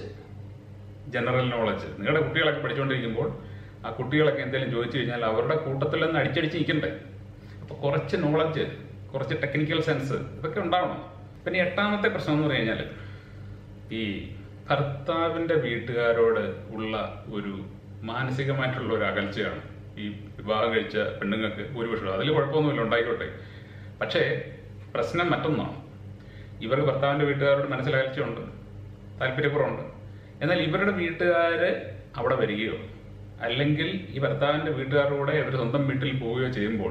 Speaker 1: ജനറൽ നോളജ്, നിങ്ങളുടെ കുട്ടികളൊക്കെ പഠിച്ചുകൊണ്ടിരിക്കുമ്പോൾ ആ കുട്ടികളൊക്കെ എന്തെങ്കിലും ചോദിച്ചു കഴിഞ്ഞാൽ അവരുടെ കൂട്ടത്തിൽ നിന്ന് അടിച്ചടിച്ച് നിൽക്കണ്ടേ. അപ്പോൾ കുറച്ച് നോളജ്, കുറച്ച് ടെക്നിക്കൽ സെൻസ് ഇതൊക്കെ ഉണ്ടാവണം. പിന്നെ എട്ടാമത്തെ പ്രശ്നം എന്ന് പറഞ്ഞു കഴിഞ്ഞാൽ ഈ ഭർത്താവിൻ്റെ വീട്ടുകാരോട് ഉള്ള ഒരു മാനസികമായിട്ടുള്ള ഒരു അകൽച്ചയാണ് ഈ വിവാഹം കഴിച്ച പെണ്ണുങ്ങൾക്ക് ഭൂരിപക്ഷം. അതിൽ കുഴപ്പമൊന്നുമില്ല, ഉണ്ടായിക്കോട്ടെ. പക്ഷേ പ്രശ്നം മറ്റൊന്നാണ്. ഇവർക്ക് ഭർത്താവിൻ്റെ വീട്ടുകാരോട് മനസ്സിലകൽച്ചയുണ്ട്, താല്പര്യക്കുറവുണ്ട്. എന്നാൽ ഇവരുടെ വീട്ടുകാർ അവിടെ വരികയോ അല്ലെങ്കിൽ ഈ ഭർത്താവിൻ്റെ വീട്ടുകാരുടെ കൂടെ ഇവർ സ്വന്തം വീട്ടിൽ പോവുകയോ ചെയ്യുമ്പോൾ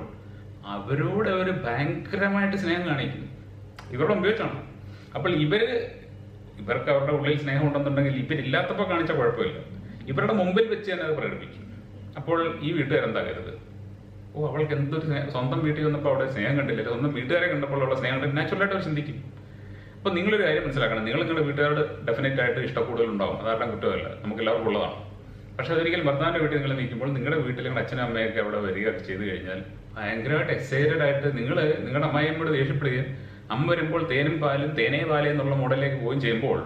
Speaker 1: അവരോട് അവർ ഭയങ്കരമായിട്ട് സ്നേഹം കാണിക്കും. ഇവരുടെ ഉപയോഗിച്ചാണ്. അപ്പോൾ ഇവർ ഇവർക്ക് അവരുടെ ഉള്ളിൽ സ്നേഹം ഉണ്ടെന്നുണ്ടെങ്കിൽ ഇവരില്ലാത്തപ്പോൾ കാണിച്ച കുഴപ്പമില്ല, ഇവരുടെ മുമ്പിൽ വെച്ച് തന്നെ അത് പ്രകടിപ്പിക്കും. അപ്പോൾ ഈ വീട്ടുകാരെന്താ കരുത്, ഓ അവൾക്ക് എന്തൊരു സ്വന്തം വീട്ടിൽ വന്നപ്പോൾ അവിടെ സ്നേഹം കണ്ടില്ല, സ്വന്തം വീട്ടുകാരെ കണ്ടപ്പോൾ അവിടെ സ്നേഹം കണ്ടില്ല, നാച്ചുറലായിട്ട് അവർ ചിന്തിക്കും. അപ്പോൾ നിങ്ങളൊരു കാര്യം മനസ്സിലാക്കണം, നിങ്ങൾ നിങ്ങളുടെ വീട്ടുകാരോട് ഡെഫിനറ്റ് ആയിട്ട് ഇഷ്ടക്കൂടുതലുണ്ടാവും, അതാരുടെ കുറ്റമല്ല, നമുക്ക് എല്ലാവർക്കും ഉള്ളതാണ്. പക്ഷെ അതൊരിക്കലും ഭർത്താവിൻ്റെ വീട്ടിൽ നിങ്ങൾ നിൽക്കുമ്പോൾ നിങ്ങളുടെ വീട്ടിൽ നിങ്ങളുടെ അച്ഛനും അമ്മയൊക്കെ അവിടെ വരികയൊക്കെ ചെയ്ത് കഴിഞ്ഞാൽ ഭയങ്കരമായിട്ട് എക്സൈറ്റഡ് ആയിട്ട് നിങ്ങൾ നിങ്ങളുടെ അമ്മായിയമ്മയോട് ദേഷ്യപ്പെടുകയും അമ്മ വരുമ്പോൾ തേനും പാലും തേനേ പാലേ എന്നുള്ള മോഡലിലേക്ക് പോവുകയും ചെയ്യുമ്പോൾ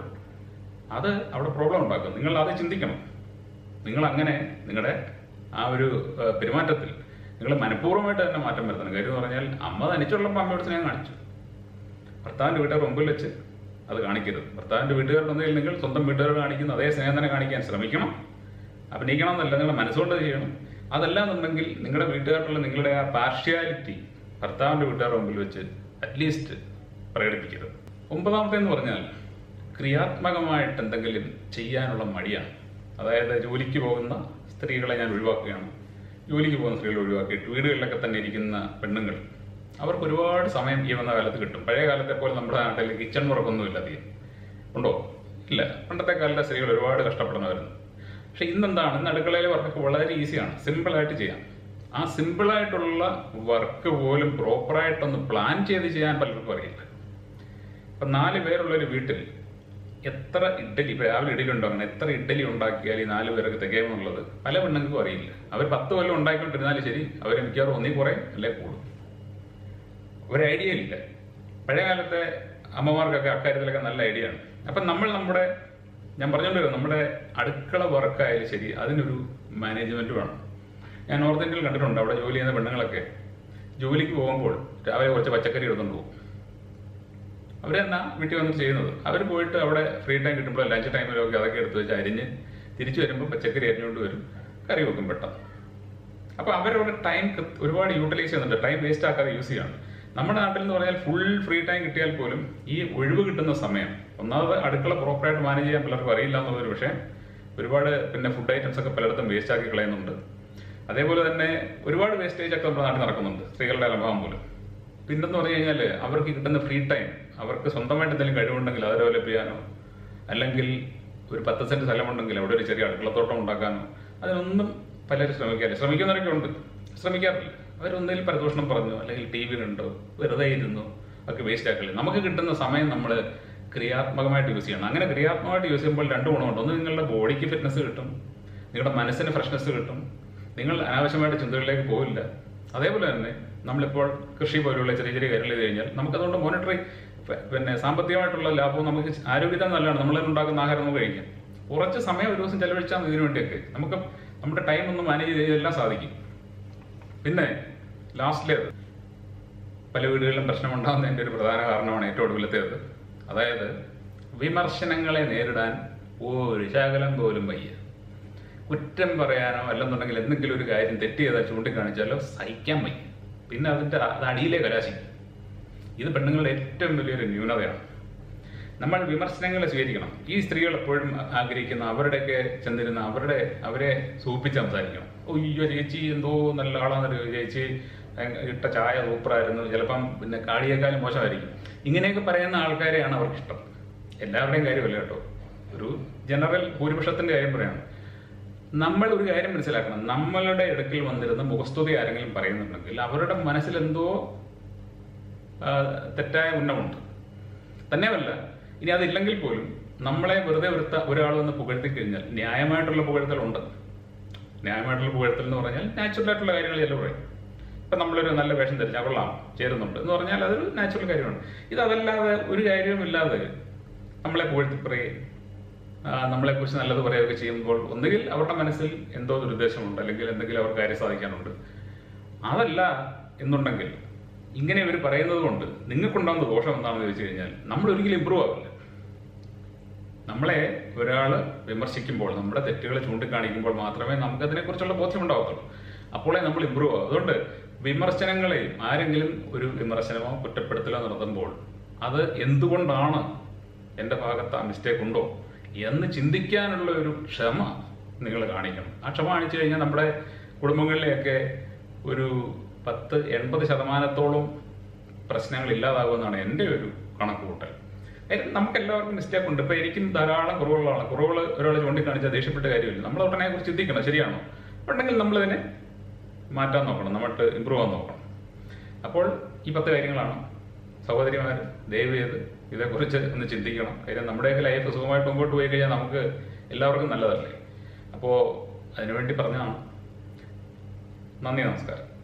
Speaker 1: അത് അവിടെ പ്രോബ്ലം ഉണ്ടാക്കും. നിങ്ങൾ അത് ചിന്തിക്കണം. നിങ്ങൾ അങ്ങനെ നിങ്ങളുടെ ആ ഒരു പെരുമാറ്റത്തിൽ നിങ്ങൾ മനഃപൂർവ്വമായിട്ട് തന്നെ മാറ്റം വരുത്തണം. കാര്യം എന്ന് പറഞ്ഞാൽ അമ്മ തനിച്ചുള്ളപ്പോൾ അമ്മയോട് സ്നേഹം കാണിച്ചു, ഭർത്താവിൻ്റെ വീട്ടുകാർ മുമ്പിൽ വെച്ച് അത് കാണിക്കരുത്. ഭർത്താവിൻ്റെ വീട്ടുകാരുടെ ഒന്നുകിൽ നിങ്ങൾ സ്വന്തം വീട്ടുകാരോട് കാണിക്കുന്ന അതേ സ്നേഹം തന്നെ കാണിക്കാൻ ശ്രമിക്കണം. അഭിനയിക്കണം എന്നല്ല, നിങ്ങളുടെ മനസ്സുകൊണ്ട് ചെയ്യണം. അതല്ല എന്നുണ്ടെങ്കിൽ നിങ്ങളുടെ വീട്ടുകാരുള്ള നിങ്ങളുടെ ആ പാർഷ്യാലിറ്റി ഭർത്താവിൻ്റെ വീട്ടുകാരുടെ മുമ്പിൽ വെച്ച് അറ്റ്ലീസ്റ്റ് പ്രകടിപ്പിക്കരുത്. ഒമ്പതാമത്തേന്ന് പറഞ്ഞാൽ ക്രിയാത്മകമായിട്ട് എന്തെങ്കിലും ചെയ്യാനുള്ള മടിയാണ്. അതായത് ജോലിക്ക് പോകുന്ന സ്ത്രീകളെ ഞാൻ ഒഴിവാക്കുകയാണ്. ജോലിക്ക് പോകുന്ന സ്ത്രീകളെ ഒഴിവാക്കിയിട്ട് വീടുകളിലൊക്കെ തന്നെ ഇരിക്കുന്ന പെണ്ണുങ്ങൾ, അവർക്ക് ഒരുപാട് സമയം ഈ വന്ന കാലത്ത് കിട്ടും. പഴയ കാലത്തെ പോലെ നമ്മുടെ നാട്ടിൽ കിച്ചൺ വർക്കൊന്നുമില്ല അധികം ഉണ്ടോ? ഇല്ല. പണ്ടത്തെ കാലത്തെ സ്ത്രീകൾ ഒരുപാട് കഷ്ടപ്പെടുന്നവരുന്നു. പക്ഷെ ഇന്നെന്താണ്, ഇന്ന് അടുക്കളയിലെ വർക്കൊക്കെ വളരെ ഈസിയാണ്, സിമ്പിളായിട്ട് ചെയ്യാം. ആ സിമ്പിളായിട്ടുള്ള വർക്ക് പോലും പ്രോപ്പറായിട്ടൊന്ന് പ്ലാൻ ചെയ്ത് ചെയ്യാൻ പലർക്കും അറിയില്ല. ഇപ്പം നാല് പേരുള്ളൊരു വീട്ടിൽ എത്ര ഇഡ്ഡലി, ഇപ്പം രാവിലെ ഇഡ്ഡലി ഉണ്ടാക്കണം, എത്ര ഇഡ്ഡലി ഉണ്ടാക്കിയാൽ ഈ നാല് പേർക്ക് തികയുമെന്നുള്ളത് പല പെണ്ണുങ്ങൾക്കും അറിയില്ല. അവർ പത്ത് കൊല്ലം ഉണ്ടാക്കിക്കൊണ്ടിരുന്നാലും ശരി, അവർ മിക്കവാറും ഒന്നീ കുറേ അല്ലേ കൂടും. ഒരു ഐഡിയ ഇല്ല. പഴയ കാലത്തെ അമ്മമാർക്കൊക്കെ അക്കാര്യത്തിലൊക്കെ നല്ല ഐഡിയ ആണ്. അപ്പം നമ്മൾ നമ്മുടെ ഞാൻ പറഞ്ഞുകൊണ്ടിരുന്നത് നമ്മുടെ അടുക്കള വർക്കായാലും ശരി, അതിനൊരു മാനേജ്മെൻറ്റ് വേണം. ഞാൻ നോർത്ത് ഇന്ത്യയിൽ കണ്ടിട്ടുണ്ട്, അവിടെ ജോലി ചെയ്യുന്ന പെണ്ണുങ്ങളൊക്കെ ജോലിക്ക് പോകുമ്പോൾ രാവിലെ കുറച്ച് പച്ചക്കറി എടുത്തുകൊണ്ട് പോകും. അവർ തന്നെ വീട്ടിൽ വന്നിട്ട് ചെയ്യുന്നത്, അവർ പോയിട്ട് അവിടെ ഫ്രീ ടൈം കിട്ടുമ്പോൾ ലഞ്ച് ടൈമിലൊക്കെ അതൊക്കെ എടുത്ത് വെച്ച് അരിഞ്ഞ് തിരിച്ചു വരുമ്പോൾ പച്ചക്കറി അരിഞ്ഞുകൊണ്ട് വരും, കറി വെക്കും പെട്ടെന്ന്. അപ്പോൾ അവരവിടെ ടൈം ഒരുപാട് യൂട്ടിലൈസ് ചെയ്യുന്നുണ്ട്, ടൈം വേസ്റ്റ് ആക്കാതെ യൂസ് ചെയ്യാണ്. നമ്മുടെ നാട്ടിൽ എന്ന് പറഞ്ഞാൽ ഫുൾ ഫ്രീ ടൈം കിട്ടിയാൽ പോലും ഈ ഒഴിവ് കിട്ടുന്ന സമയം ഒന്നാമത് അടുക്കള പ്രോപ്പറായിട്ട് മാനേജ് ചെയ്യാൻ പലർക്കും അറിയില്ല എന്നുള്ളൊരു പക്ഷേ ഒരുപാട് പിന്നെ ഫുഡ് ഐറ്റംസ് ഒക്കെ പലയിടത്തും വേസ്റ്റ് ആക്കി കളയുന്നുണ്ട്. അതേപോലെ തന്നെ ഒരുപാട് വേസ്റ്റേജ് ഒക്കെ നമ്മുടെ നാട്ടിൽ നടക്കുന്നുണ്ട്, സ്ത്രീകളുടെ അലംഭാവം പോലും. പിന്നെന്ന് പറഞ്ഞു കഴിഞ്ഞാൽ അവർക്ക് കിട്ടുന്ന ഫ്രീ ടൈം അവർക്ക് സ്വന്തമായിട്ട് എന്തെങ്കിലും കഴിവുണ്ടെങ്കിൽ അത് ഡെവലപ്പ് ചെയ്യാനോ, അല്ലെങ്കിൽ ഒരു പത്ത് സെന്റ് സ്ഥലമുണ്ടെങ്കിൽ അവിടെ ഒരു ചെറിയ അടുക്കളത്തോട്ടം ഉണ്ടാക്കാനോ, അതിനൊന്നും പലരും ശ്രമിക്കാറില്ല. ശ്രമിക്കുന്നവരൊക്കെ ഉണ്ട്, ശ്രമിക്കാറില്ല. അവരൊന്നിൽ പരദൂഷണം പറഞ്ഞു അല്ലെങ്കിൽ ടി വി കണ്ടോ വെറുതെ ഇരുന്നു ഒക്കെ വേസ്റ്റ് ആക്കില്ല. നമുക്ക് കിട്ടുന്ന സമയം നമ്മൾ ക്രിയാത്മകമായിട്ട് യൂസ് ചെയ്യണം. അങ്ങനെ ക്രിയാത്മകമായിട്ട് യൂസ് ചെയ്യുമ്പോൾ രണ്ട് ഗുണമുണ്ട്. ഒന്ന്, നിങ്ങളുടെ ബോഡിക്ക് ഫിറ്റ്നസ് കിട്ടും, നിങ്ങളുടെ മനസ്സിന് ഫ്രഷ്നെസ് കിട്ടും, നിങ്ങൾ അനാവശ്യമായിട്ട് ചിന്തകളിലേക്ക് പോവില്ല. അതേപോലെ തന്നെ നമ്മളിപ്പോൾ കൃഷി പോലുള്ള ചെറിയ ചെറിയ കാര്യങ്ങൾ ചെയ്ത് കഴിഞ്ഞാൽ നമുക്കതുകൊണ്ട് മോണിറ്ററി പിന്നെ സാമ്പത്തികമായിട്ടുള്ള ലാഭവും നമുക്ക് ആരോഗ്യത്തിന് നല്ലതാണ്. നമ്മളുണ്ടാക്കുന്ന ആഹാരം നമുക്ക് കഴിക്കാം. കുറച്ച് സമയം ഒരു ദിവസം ചെലവഴിച്ചാൽ ഇതിനു വേണ്ടിയൊക്കെ നമുക്ക് നമ്മുടെ ടൈം ഒന്ന് മാനേജ് ചെയ്തെല്ലാം സാധിക്കും. പിന്നെ ലാസ്റ്റിലേത് പല വീടുകളിലും പ്രശ്നമുണ്ടാകുന്നതിൻ്റെ ഒരു പ്രധാന കാരണമാണ് ഏറ്റവും ഒടുവിലത്തേത്. അതായത് വിമർശനങ്ങളെ നേരിടാൻ ഒരു ശകലം പോലും വയ്യ. കുറ്റം പറയാനോ അല്ലെന്നുണ്ടെങ്കിൽ എന്തെങ്കിലും ഒരു കാര്യം തെറ്റ് ചെയ്താൽ ചൂണ്ടിക്കാണിച്ചാലോ സഹിക്കാൻ വയ്യ. പിന്നെ അതിൻ്റെ അത് അടിയിലേ കലാശിക്കും. ഇത് പെണ്ണുങ്ങളുടെ ഏറ്റവും വലിയൊരു ന്യൂനതയാണ്. നമ്മൾ വിമർശനങ്ങളെ സ്വീകരിക്കണം. ഈ സ്ത്രീകൾ എപ്പോഴും ആഗ്രഹിക്കുന്ന അവരുടെയൊക്കെ ചെന്നിരുന്ന അവരുടെ അവരെ സൂപ്പിച്ച് സംസാരിക്കണം. അയ്യോ ചേച്ചി എന്തോ നല്ല ആളാന്നൊരു, ചേച്ചി ഇട്ട ചായ സൂപ്പറായിരുന്നു, ചിലപ്പം പിന്നെ കാടിയേക്കാളും മോശമായിരിക്കും. ഇങ്ങനെയൊക്കെ പറയുന്ന ആൾക്കാരെയാണ് അവർക്കിഷ്ടം. എല്ലാവരുടെയും കാര്യമല്ല കേട്ടോ, ഒരു ജനറൽ ഭൂരിപക്ഷത്തിൻ്റെ കാര്യം പറയാണ്. നമ്മൾ ഒരു കാര്യം മനസ്സിലാക്കണം, നമ്മളുടെ ഇടയ്ക്കിൽ വന്നിരുന്ന മുഖസ്തുതി ആരെങ്കിലും പറയുന്നുണ്ടെങ്കിൽ അവരുടെ മനസ്സിലെന്തോ തെറ്റായ ഉന്നമുണ്ട്. തന്നെയല്ല, ഇനി അതില്ലെങ്കിൽ പോലും നമ്മളെ വെറുതെ ഒരുത്ത ഒരാൾ വന്ന് പുകഴ്ത്തി കഴിഞ്ഞാൽ ന്യായമായിട്ടുള്ള പുകഴ്ത്തലുണ്ട്. ന്യായമായിട്ടുള്ള പുകഴ്ത്തൽ എന്ന് പറഞ്ഞാൽ നാച്ചുറൽ ആയിട്ടുള്ള കാര്യങ്ങൾ ചില പറയും. ഇപ്പം നമ്മളൊരു നല്ല വേഷം ധരിച്ചാൽ കൊള്ളാം, ചേരുന്നുണ്ട് എന്ന് പറഞ്ഞാൽ അതൊരു നാച്ചുറൽ കാര്യമാണ്. ഇതല്ലാതെ ഒരു കാര്യവുമില്ലാതെ നമ്മളെ പുകഴ്ത്തിപ്പറയുകയും നമ്മളെക്കുറിച്ച് നല്ലത് പറയുകയൊക്കെ ചെയ്യുമ്പോൾ ഒന്നുകിൽ അവരുടെ മനസ്സിൽ എന്തോ ഒരു ഉദ്ദേശമുണ്ട്, അല്ലെങ്കിൽ എന്തെങ്കിലും അവർക്ക് കാര്യം സാധിക്കാനുണ്ട്. അതല്ല എന്നുണ്ടെങ്കിൽ ഇങ്ങനെ ഇവർ പറയുന്നത് കൊണ്ട് നിങ്ങൾക്കുണ്ടാകുന്ന ദോഷം എന്താണെന്ന് ചോദിച്ചു കഴിഞ്ഞാൽ നമ്മൾ ഒരിക്കലും ഇമ്പ്രൂവ് ആവില്ല. നമ്മളെ ഒരാൾ വിമർശിക്കുമ്പോൾ, നമ്മുടെ തെറ്റുകൾ ചൂണ്ടിക്കാണിക്കുമ്പോൾ മാത്രമേ നമുക്ക് അതിനെക്കുറിച്ചുള്ള ബോധ്യമുണ്ടാകത്തുള്ളൂ. അപ്പോഴേ നമ്മൾ ഇമ്പ്രൂവ് ആവും. അതുകൊണ്ട് വിമർശനങ്ങളെയും ആരെങ്കിലും ഒരു വിമർശനമോ കുറ്റപ്പെടുത്തലോ നടത്തുമ്പോൾ അത് എന്തുകൊണ്ടാണ്, എൻ്റെ ഭാഗത്ത് ആ മിസ്റ്റേക്ക് ഉണ്ടോ എന്ന് ചിന്തിക്കാനുള്ള ഒരു ക്ഷമ നിങ്ങൾ കാണിക്കണം. ആ ക്ഷമ കാണിച്ചു കഴിഞ്ഞാൽ നമ്മുടെ കുടുംബങ്ങളിലെയൊക്കെ ഒരു പത്ത് എൺപത് ശതമാനത്തോളം പ്രശ്നങ്ങൾ ഇല്ലാതാകുമെന്നാണ് എൻ്റെ ഒരു കണക്കുകൂട്ടൽ. നമുക്ക് എല്ലാവർക്കും മിസ്റ്റേക്ക് ഉണ്ട്. ഇപ്പൊ എനിക്കും ധാരാളം കുറവുകളാണ്. കുറവുകൾ ഒരാൾ ചൂണ്ടിക്കാണിച്ചാൽ ദേഷ്യപ്പെട്ട കാര്യമില്ല. നമ്മൾ ഉടനെ കുറിച്ച് ചിന്തിക്കണം, ശരിയാണോ ഉണ്ടെങ്കിൽ നമ്മളതിനെ മാറ്റാൻ നോക്കണം, നമ്മൾക്ക് ഇമ്പ്രൂവ് ആവാൻ നോക്കണം. അപ്പോൾ ഈ പത്ത് കാര്യങ്ങളാണ്. സഹോദരിമാർ ദയവ് ചെയ്ത് ഇതേക്കുറിച്ച് ഒന്ന് ചിന്തിക്കണം. കാര്യം നമ്മുടെയൊക്കെ ലൈഫ് സുഖമായിട്ട് മുമ്പോട്ട് പോയി കഴിഞ്ഞാൽ നമുക്ക് എല്ലാവർക്കും നല്ലതല്ലേ. അപ്പോൾ അതിനുവേണ്ടി പറഞ്ഞതാണ്. നന്ദി, നമസ്കാരം.